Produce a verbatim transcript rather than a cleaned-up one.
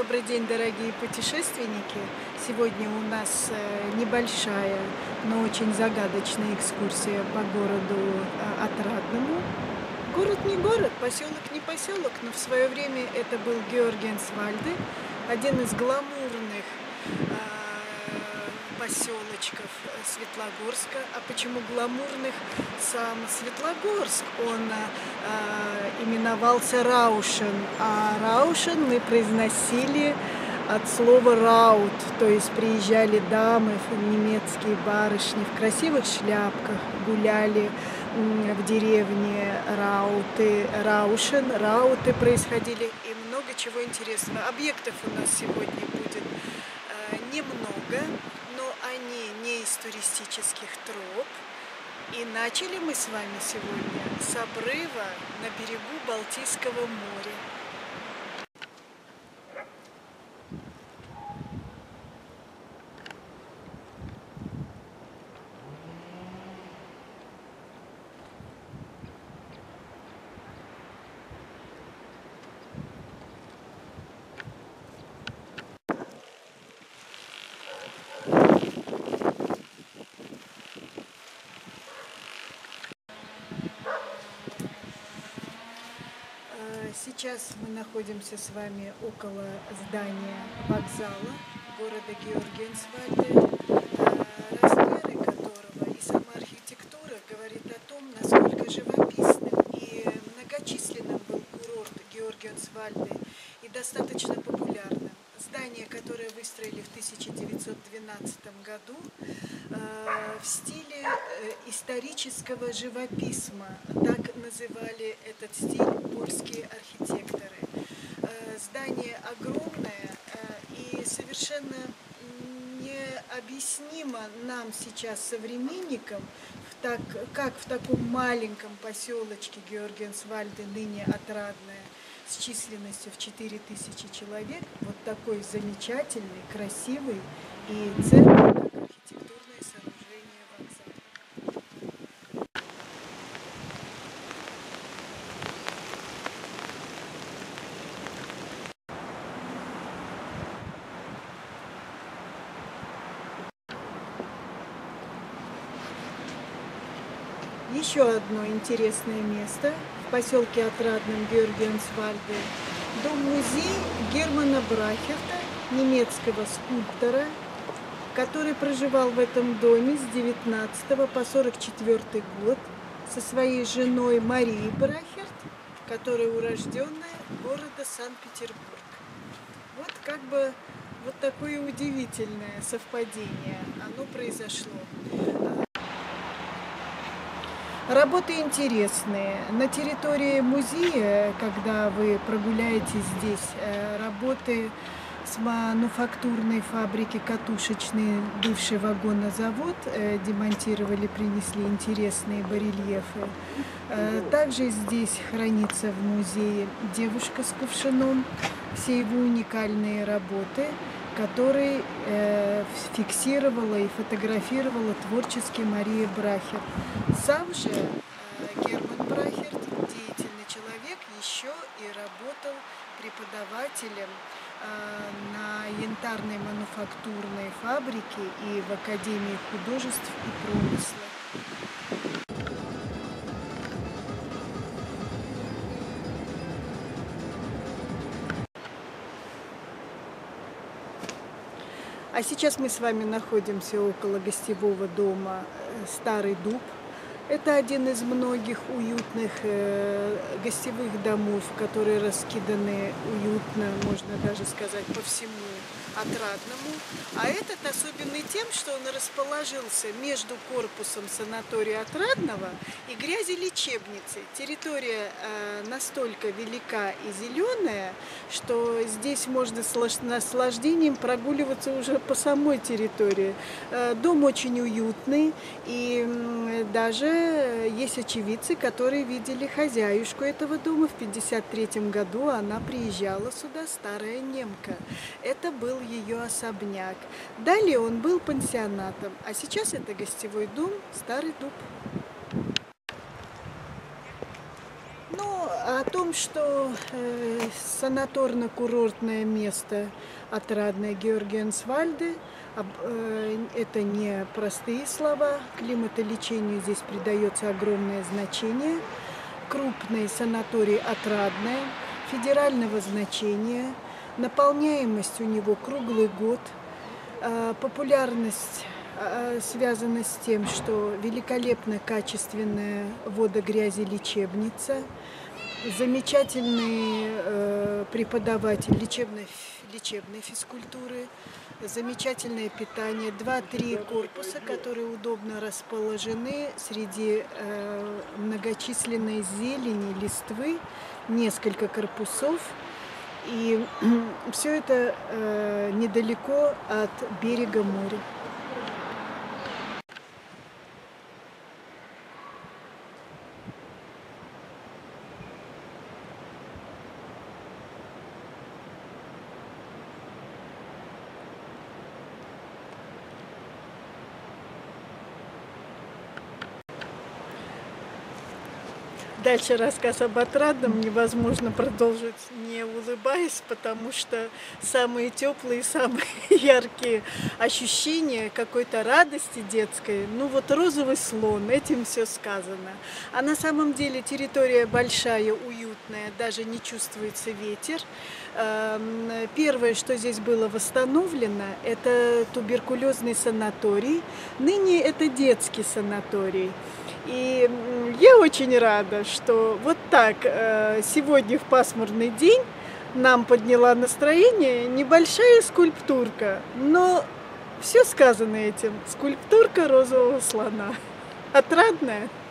Добрый день, дорогие путешественники! Сегодня у нас небольшая, но очень загадочная экскурсия по городу Отрадному. Город не город, поселок не поселок, но в свое время это был Георгенсвальде, один из гламурных поселочков Светлогорска. А почему гламурных? Сам Светлогорск, он э, именовался Раушен, а Раушен мы произносили от слова раут, то есть приезжали дамы, немецкие барышни в красивых шляпках, гуляли в деревне Рауты, Раушен, Рауты происходили, и много чего интересного. Объектов у нас сегодня будет э, немного, но они не из туристических троп. И начали мы с вами сегодня с обрыва на берегу Балтийского моря. Сейчас мы находимся с вами около здания вокзала города Георгенсвальде, размеры которого и сама архитектура говорит о том, насколько живописным и многочисленным был курорт Георгенсвальде и достаточно популярным. Здание, которое выстроили в тысяча девятьсот двенадцатом году в стиле исторического живописма. Так называли этот стиль польские архитекторы. Здание огромное и совершенно необъяснимо нам сейчас, современникам, так, как в таком маленьком поселочке Георгенсвальде, ныне Отрадное, с численностью в четыре тысячи человек, вот такой замечательный, красивый и ценный, как архитектурное сооружение вокзала. Еще одно интересное место в поселке Отрадном Георгенсвальде – дом-музей Германа Брахерта, немецкого скульптора, который проживал в этом доме с девятнадцатого по сорок четвёртый год со своей женой Марией Брахерт, которая урожденная города Санкт-Петербург. Вот как бы вот такое удивительное совпадение оно произошло. Работы интересные. На территории музея, когда вы прогуляетесь здесь, работы с мануфактурной фабрики катушечной, бывший вагонозавод, демонтировали, принесли интересные барельефы. Также здесь хранится в музее девушка с кувшином, все его уникальные работы, который э, фиксировала и фотографировала творчески Мария Брахерт. Сам же э, Герман Брахерт, деятельный человек, еще и работал преподавателем э, на янтарной мануфактурной фабрике и в Академии художеств и промысла. А сейчас мы с вами находимся около гостевого дома «Старый дуб». Это один из многих уютных э, гостевых домов, которые раскиданы уютно, можно даже сказать, по всему Отрадному. А этот особенный тем, что он расположился между корпусом санатория Отрадного и грязелечебницей. Территория э, настолько велика и зеленая, что здесь можно с наслаждением прогуливаться уже по самой территории. Э, дом очень уютный, и э, даже есть очевидцы, которые видели хозяюшку этого дома. В пятьдесят третьем году она приезжала сюда, старая немка. Это был ее особняк. Далее он был пансионатом, а сейчас это гостевой дом «Старый дуб». Ну, а то, том, что э, санаторно-курортное место Отрадное Георгиенсвальде, э, это не простые слова, климатолечению здесь придается огромное значение. Крупный санаторий Отрадное, федерального значения, наполняемость у него круглый год, э, популярность э, связана с тем, что великолепно качественная водогрязелечебница, замечательный э, преподаватель лечебной, лечебной физкультуры, замечательное питание, два-три корпуса, которые удобно расположены среди э, многочисленной зелени, листвы, несколько корпусов. И все это э, недалеко от берега моря. Дальше рассказ об Отрадном невозможно продолжить, не улыбаясь, потому что самые теплые, самые яркие ощущения какой-то радости детской, ну вот розовый слон, этим все сказано. А на самом деле территория большая, уютная, даже не чувствуется ветер. Первое, что здесь было восстановлено, это туберкулезный санаторий. Ныне это детский санаторий. И я очень рада, что вот так сегодня в пасмурный день нам подняла настроение небольшая скульптурка, но все сказано этим. Скульптурка розового слона. Отрадная.